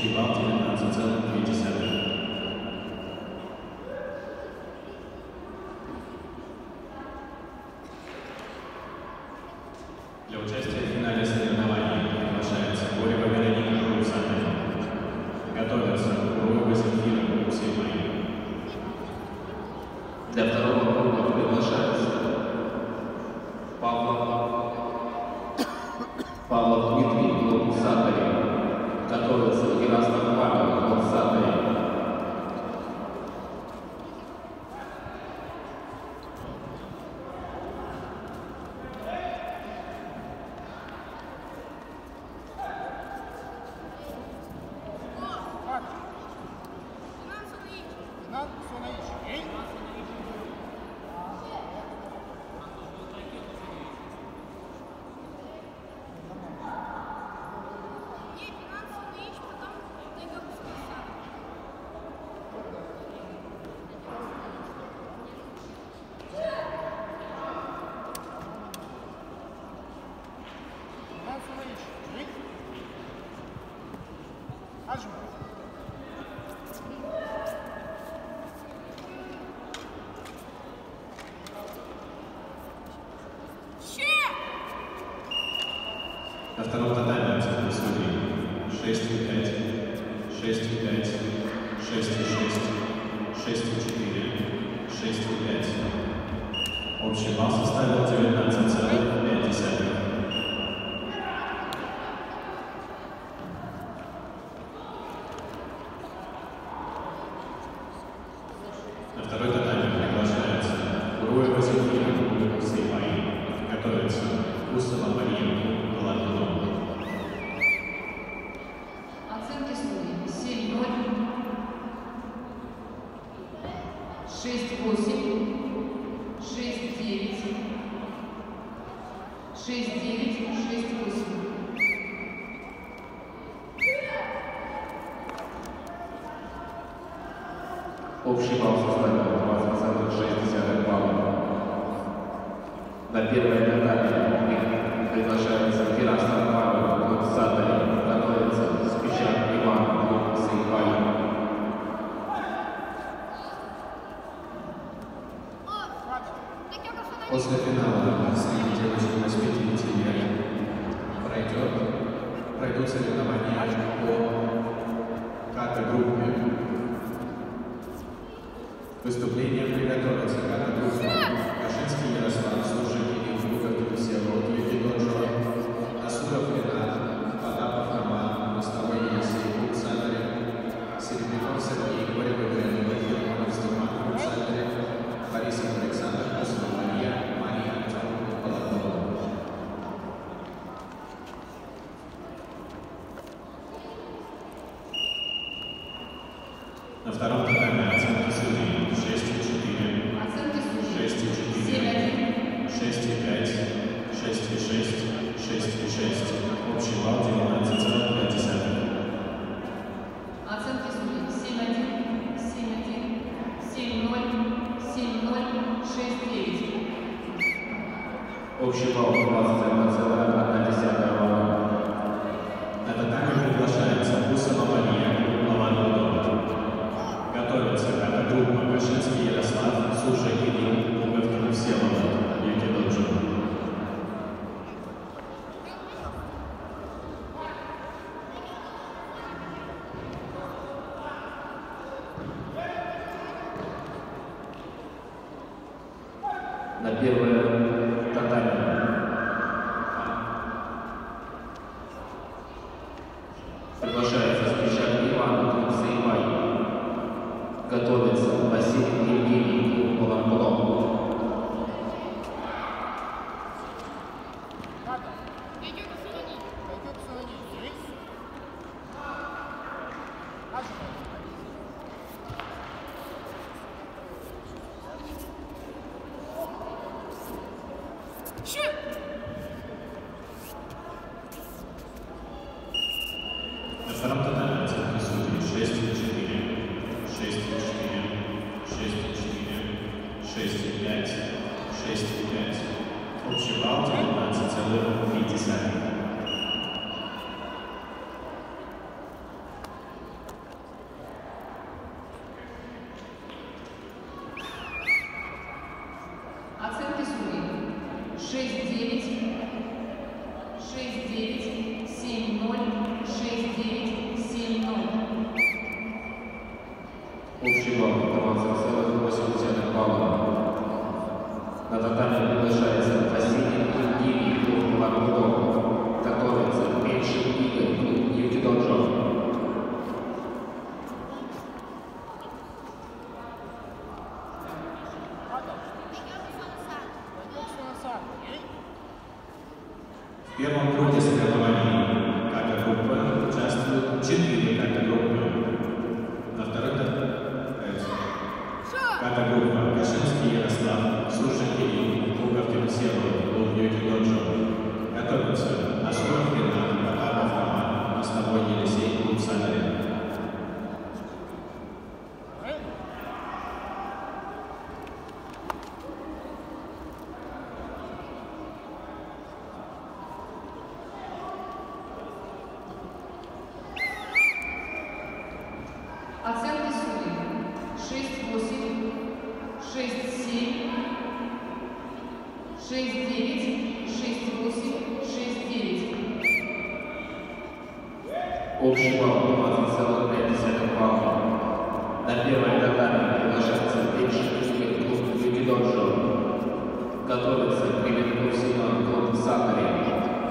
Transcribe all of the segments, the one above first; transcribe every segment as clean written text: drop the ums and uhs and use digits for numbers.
Общий балл 19,2. Для участия в финале соревнований приглашается Горева Вероника Русанова. Готовятся Гурова Земфира Гусеймай. Для второго круга приглашается Павлов Дмитрий Глобусатарев. Готовится Ярослав Павел Глобусатарев. На втором татаме оценка судей 6,5, 6,5, 6,6, 6,4, 6,5. Общий балл составил 19,5. На второй татаме приглашается Гуруева Земфира Гусеймай. Готовится Усова Мария. Оценки судей 7-0, 6-8, 6-9, 6-9, 6-8. Общий балл составил 20,6 балла. На первой татаме приглашается Ярослав Павел Глобусатарев. Готовится Спичак Иван Глобусеймай. После финала среди девочек 8-9 лет пройдут соревнования по ката-группе. Выступление приготовятся ката-группа Кашинский Ярослав, Служитель Югов Всеволод, Ефедоджева, Асуров Ренат, Потапов Роман, Мостовой Елисей, Александр, Серебряков Сергей, Горева Вероника, Филимонов Степан, Александр, Борисов Александр, Косова Мария, Мария Артемова, Полотнова. На втором татаме оценки судей 6,4, 6,4, 6,5, 6,6, 6,6. Общий балл 19,5. Оценки судей 7-1, 7-1, 7-0, 7-0, 6-9. Общий балл 21,1 балла. На татаме приглашается Усова Мария, Полотнова. Готовится ката-группа Кашинский Ярослав, Суша Кирилл, Пуговкин Всеволод, Ефедоджева. На первое татаме приглашается Спичак Иван Глобусеймай. Готовится Василий Евгений Полотнов. На втором татаме оценки судей 6,4, 6,4, 6,4, 6,5, 6,5. Общий балл 19,3. Общий балл 20,5 балла. На первое татами приглашается бывший клуб Юкидоджо. Готовится Кривенков Семен, клуб Сакари.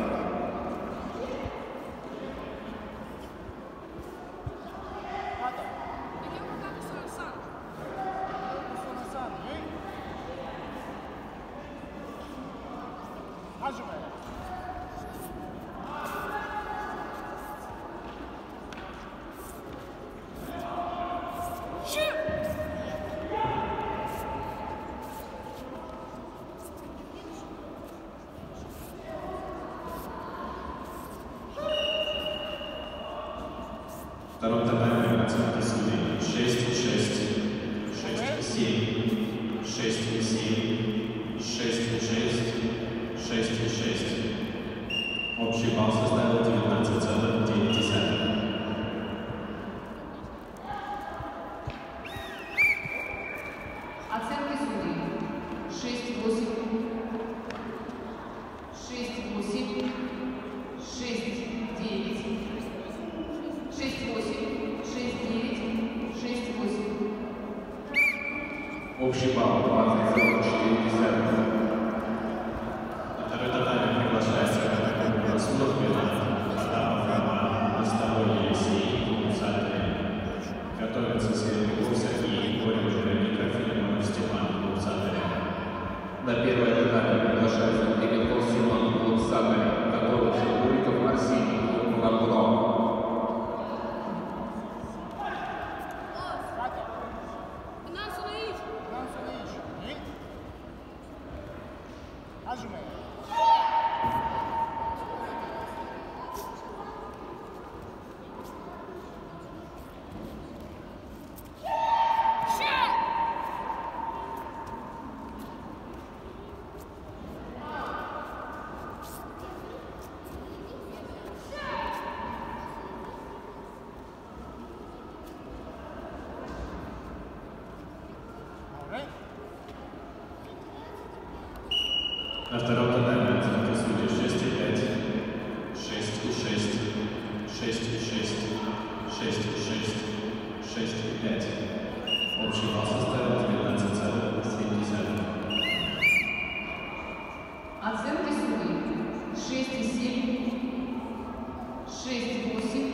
Втором татами оценки судей 6-6, 6-7, 6-7, 6-6, 6-6. Общий балл составил 19,9. Оценки судей 6-8, 6-8, 6-9, 6-8, 6-9, 6-8. Общий балл 20,4. На второй татами приглашается Катаков Расулов Атамов Роман, Мостовой Елисей, клуб Сатари. Готовятся Серебряков Сергей, Горев Вероника, Филимонов Степан, клуб Сатари. На первое татами приглашается Кривенков Семен, клуб Сакари. Готовится Буриков Арсений, клуб Ламбро. На втором татами оценки судей 6-5, 6-6, 6-6, 6-6, 6-5. Общий балл составил 19,7. Оценки судей 6,7, 6,8,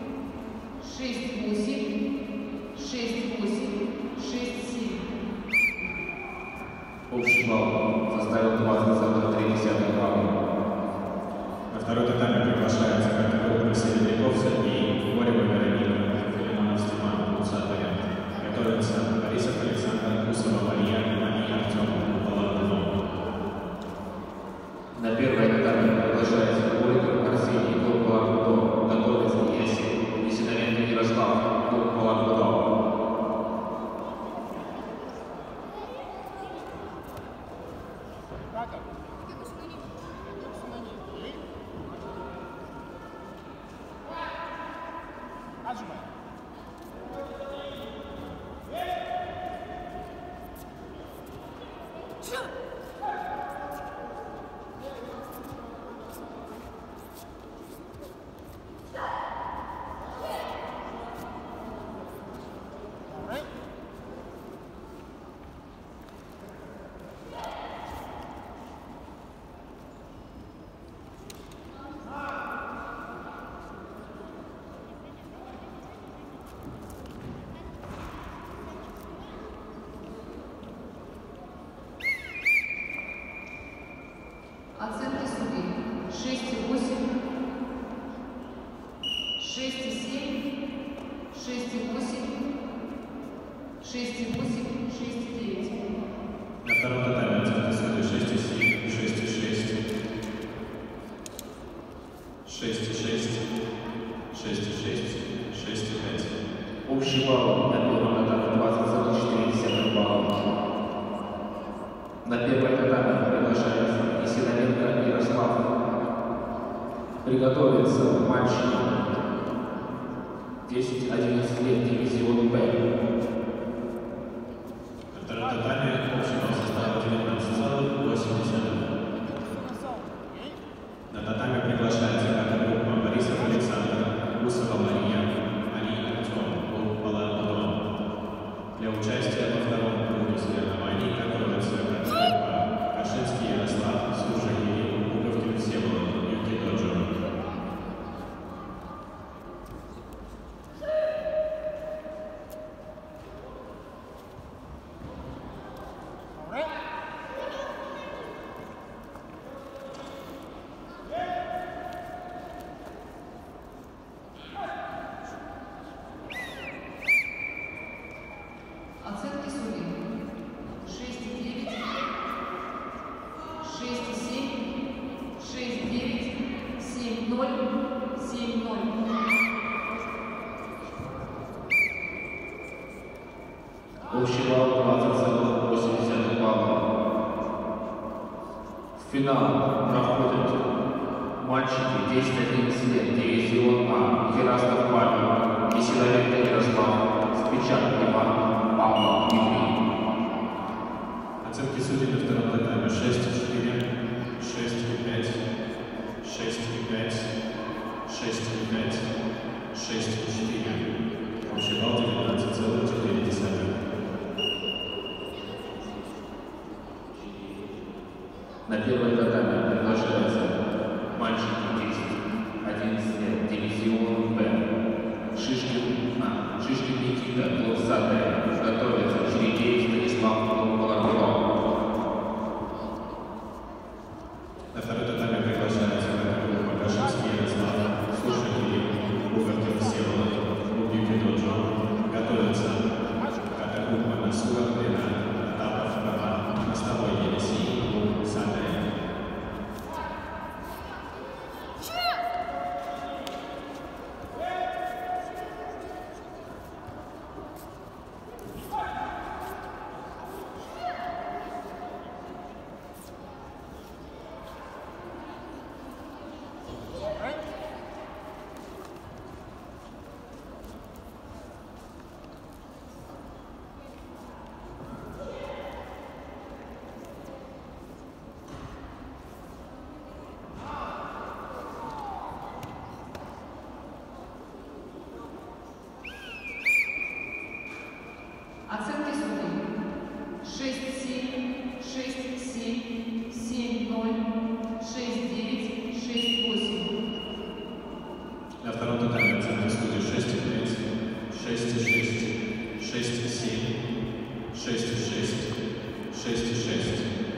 6,8, 6,8, 6,7. Общий балл составил 20,3 балла. На второй татами приглашается Катаков Серебряков Сергей, Горева Вероника, Филимонов Степан, клуб Сатари. Готовятся Борисов Александр, Кусова Мария, Мария Артем, Баландунов. На первое татами приглашается Буриков Арсений, клуб Ламбро. Готовится Есиновенко Ярослав, клуб Ламбро. Оценки судей 6,8, 6,7, 6,8, 6,8, 6,9. На втором татами оценки судей 6,7, 6,6, 6,6, 6,6, 6,5. Общий балл на первом татами 20,4 балла. На первое татами приглашается Есиновенко Ярослав. Приготовиться матч 10-11 лет, дивизион Б. На втором татами общий балл составил 19,8. На татами приглашается Катаков Борисов Александр, Усова Мария, Али Артем, клуб Пале-Одон. Для участия во втором круге соревнований готовятся Кашинский Ярослав, Суша Кирилл, Пуговкин Всеволод, Юки Доджо. Оценки судей. 6,9, 6,7, 6,9, 7,0, 7,0. Общий балл 20,8 балла. В финал проходят мальчики 10-11 лет, дивизион А, Ярослав Павел, Киселовенко Ярослав, Спичак Иван, Павла Дмитрий. Оценки судей на втором татаме 6,4, 6,5, 6,5, 6,5, 6,4. Общий балл 19,4. На первой татаме приглашаются мальчики 10-11 лет, дивизион Б. Шишкин Никита, клуб Сатая, готовится Чередеев Станислав, клуб Пале-Одон. На второй татаме приглашается группа Кашинский Ярослав, Суша Кирилл, Пуговкин Всеволод, клуб Юки Доджо. Готовится группа Насуров Ренат, Тапов Роман, Мостовой Елисей, клуб Сатая. Оценки судей. 6,7, 6,7, 7,0, 6,9, 6,8. На втором татаме оценки судей 6,5, 6,6, 6,7, 6,6, 6,6.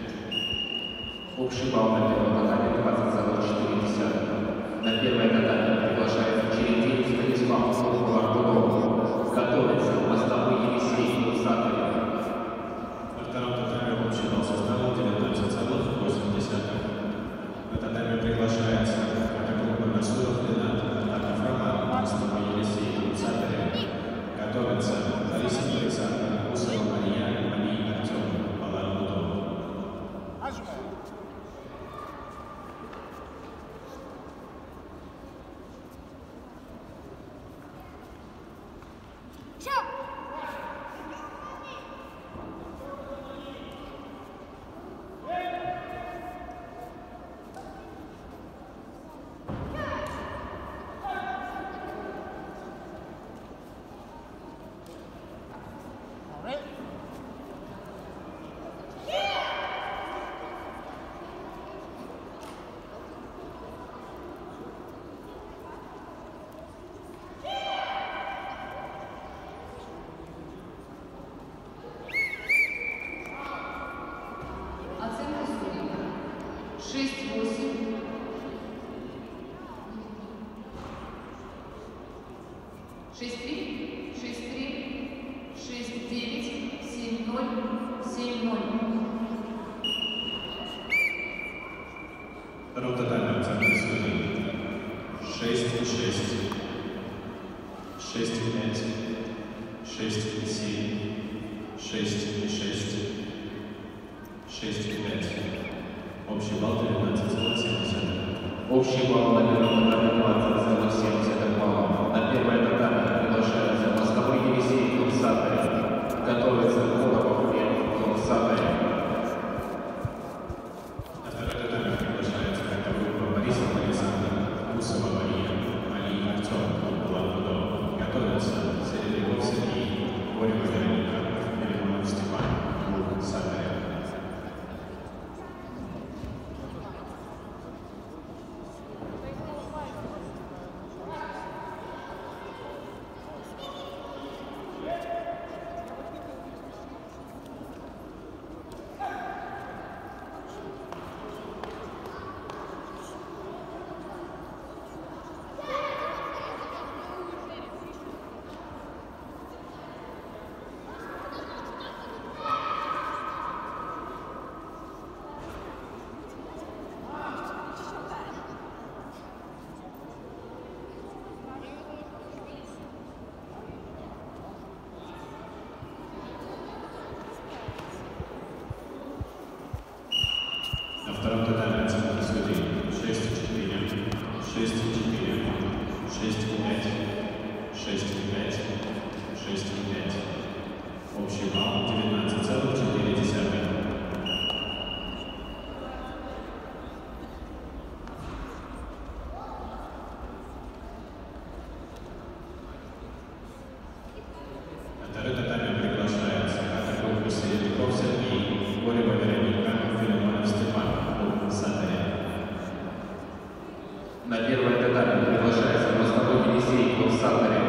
Общий балл на первом татаме 20,4. На первой татаме приглашается Чередеев Станислав, клуб Пале-Одон. Готовится Мостовой Елисей, клуб Сатая. На втором татаме общий балл составил 19,8. На татаме приглашается группа Насуров Ренат, Тапов Роман, Мостовой Елисей, клуб Сатая. Готовится Борисов Александр, Усова Мария, Али Артем, Пале-Одон. Оценки судей. 6,8, 6,3, 6,3, 6,9, 7,0, 7,0. Втором татаме оценки судей 6,6, 6,5, 6,7, 6,6, 6,5. Общий балл 19,7. Общий балл на первом татаме 20,7 балла. На первой татаме приглашается Мостовой Елисей, клуб Сатая. Готовится Колобов Лев, клуб Сатая. На второй татаме приглашается группа Борисов Александр, Усова Мария, Али Артем, Готовятся Серебряков Сергей, Горева Вероника, Филимонов Степан, Лук Сатарев. На втором татаме оценка судей 6-4, 6-4, 6-5, 6-5, 6-5. Общий балл 19,4. На второй татаме приглашается группа Серебряков Сергей, Горева Вероника, Филимонов Степан, Лук Сатарев. На первое татаме приглашается мостовой Елисей, Лук Сатарев.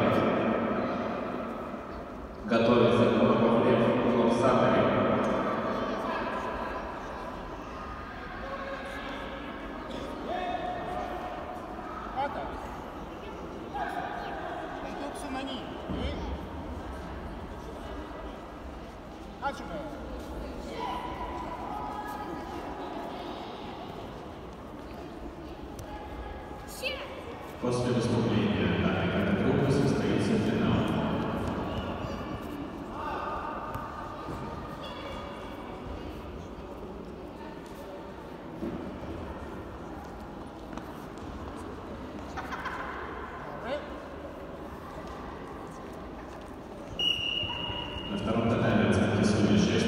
Готовится Коробов Лев, Лук Сатарев. После выступления данной группы состоится финал. На втором татаме оценки судей 6-6,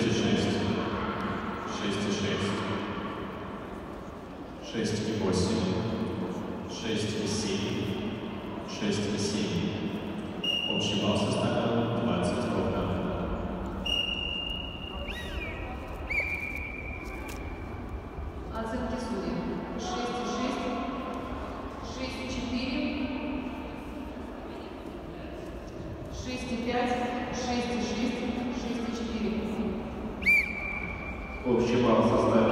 6-6, 6-8, 6-7, 6-7. Общий балл составил 20 ровно. Оценки судей 6-6, 6-4, 6-5, 6-6, 6-4. Общий балл составил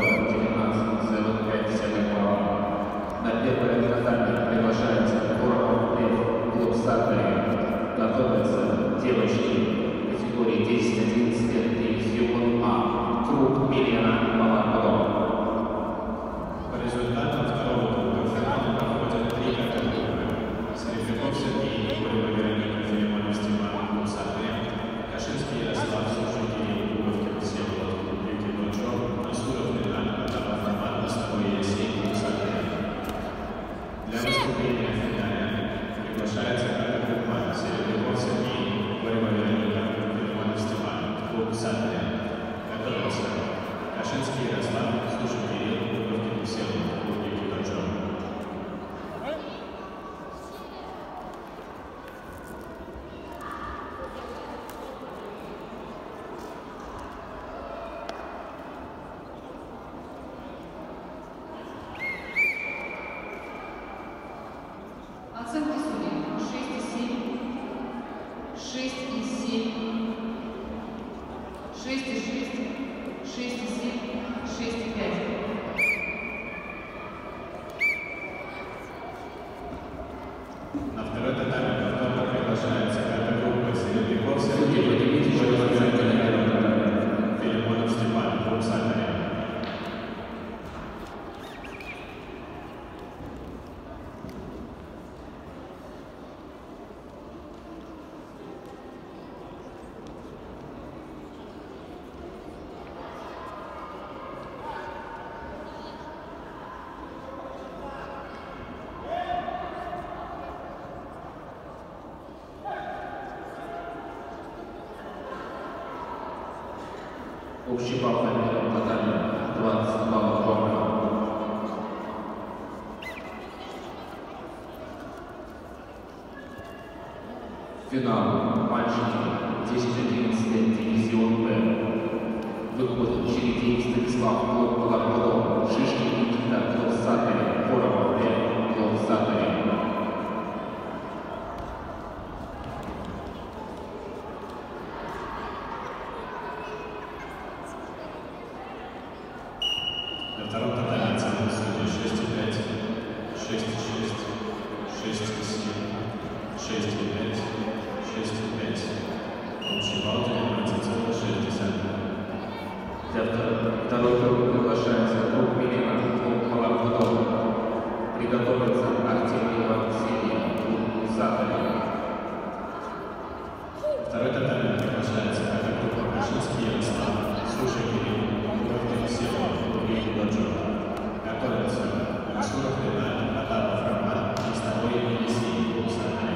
19,5 балла. На первое татаме приглашается Коробов Лев, Лук Сатарев. Готовятся девочки категории 10-11 лет, дивизион А, Круг Милена Малакова. По результатам второго круга финала проходят 3 категории. Серебряков Сергей, Горева Вероника, Филимонов Степан, Лук Сатарев, Кашинский Ярослав, Сушин Кирилл, Губовкин Всеволод, Юрий Блачев, Насуров Лена, Атава Формат, Мостовой Елисей, Лук Сатарев. Для выступления в финале приглашается группа Серебряков Сергей, Горева Вероника, Филимонов Степан, Лук Сатарев. Готовился Кашинский Ярослав, Сушин Кирилл, Губовкин Всеволод, Юрий Блачев. Оценки судей 6-7, 6-7, 6-6, 6-7, 6-5. На второй татаме повторно приглашается группа Серебряков Сергей, Судьи, поднимите Горева еще раз на первом Вероника, татаме. Филимонов Степан, Лук Сатарев. Общий балл на первом татаме 20 баллов ровно. Финал. Мальчики 10-11 лет, дивизион Б. Выходит Чередей Станислав, клуб Паларкодом, Шишкин Никита, клуб Сатарь, Коробов Лев, клуб Сатарь. На втором татаме оценка судей 6,5, 6,6, 6,7, 6,5, 6,5. Общий балл 19,6. Для второй группы приглашается друг Милина, клуб Паларкодом. Приготовиться Артемьева Ксения, клуб Сатарь. Второй татаме приглашается эта группа Кашинский Ярослав, Суши Кирилл, Ловкин Сева, Ильин Доджо. Готовятся Расуров Ренат, Атапов Роман, Истовой Елисей, клуб Сатарь.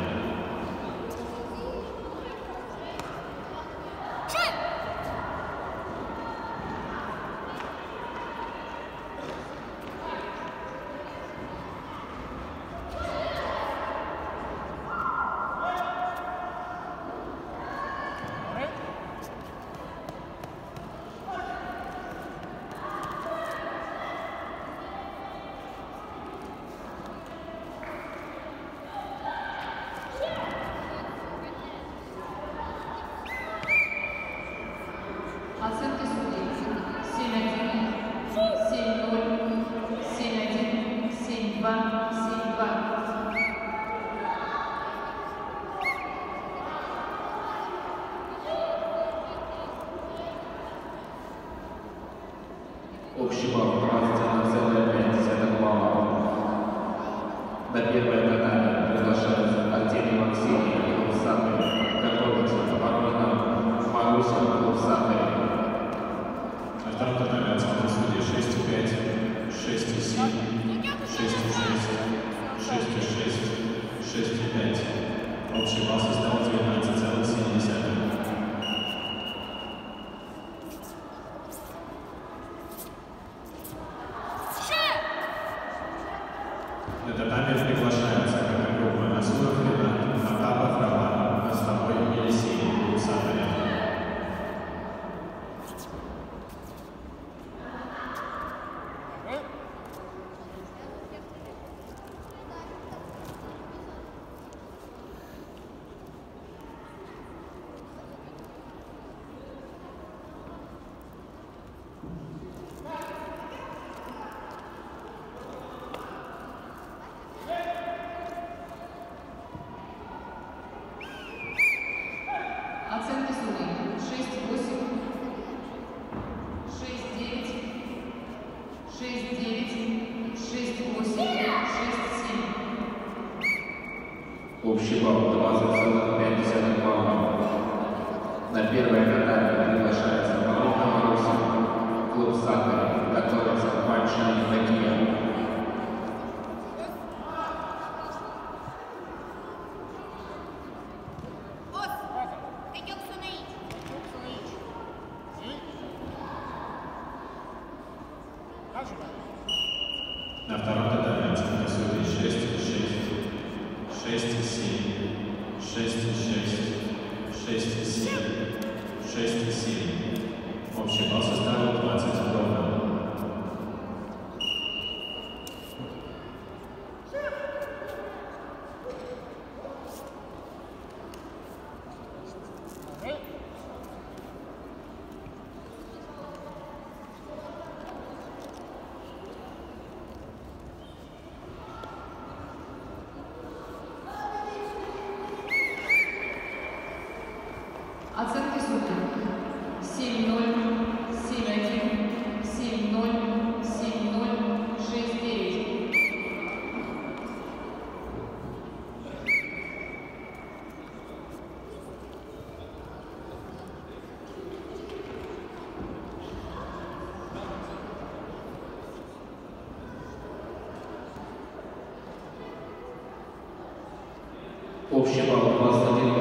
Оценки судей 7-1, 7-0, 7-1, 7-2, 7-2. Общий балл 21,5 балла. На первое татами приглашаются Артемьева Ксения, клуб Сатарь. Готовится Марина Маруся, клуб Сатарь. На втором татаме оценка судей 6,5, 6,7, 6,6, 6,6, 6,5. Общий балл составил 19,7. На татаме приглашаются эта группа Расуров Ренат, Атапов Роман, Истовой Елисей, клуб Сатарь. Оценки судей 6-8, 6-9, 6-9, 6-8, 6-7. Общий балл 20,5 балла. На первое татами приглашается Марина Маруся, клуб Сатарь. Готовится Паншина Евдокия. На втором татаме оценка судей 6,6, 6,7, 6,6, 6,7, 6,7. Общий балл составил 20 ровно. Оценки судей 7-0, 7-1, 7-0, 7-0, 6-9. Общий балл 21